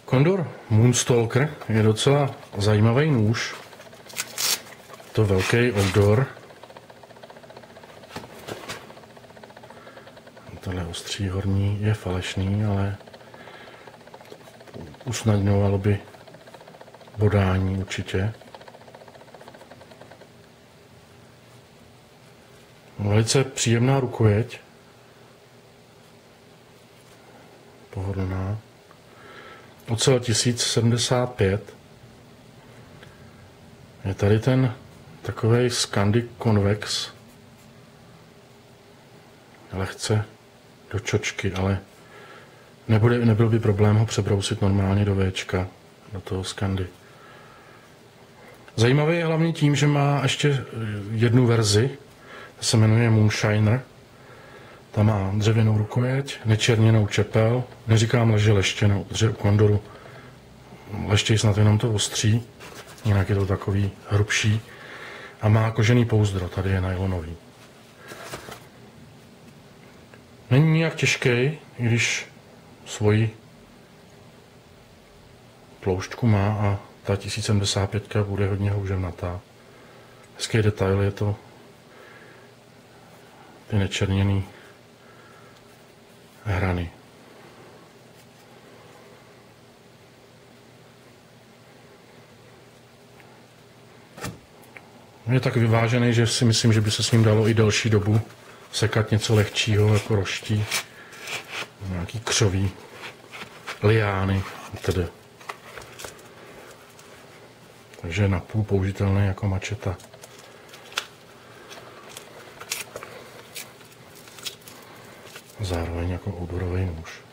Condor Moonstalker je docela zajímavý nůž. To velký outdoor. Tohle ostří horní je falešný, ale usnadňovalo by bodání určitě. Velice příjemná rukojeť. Pohodlná. Ocel 1075. Je tady ten takovej Scandi Convex. Lehce do čočky, ale nebyl by problém ho přebrousit normálně do Včka, do toho Scandi. Zajímavý je hlavně tím, že má ještě jednu verzi, ta se jmenuje Moonshiner. Ta má dřevěnou rukojeť, nečerněnou čepel, neříkám, že leštěnou, protože u Condoru leštějí snad jenom to ostří, jinak je to takový hrubší. A má kožený pouzdro, tady je nylonový. Není nijak těžký, i když svoji tloušťku má a ta 1075 bude hodně houževnatá. Hezký detail je to ty nečerněný hrany. Je tak vyvážený, že si myslím, že by se s ním dalo i delší dobu sekat něco lehčího, jako roští, nějaký křoví, liány tedy. Takže je napůl použitelný jako mačeta. Zároveň jako outdoorový nůž.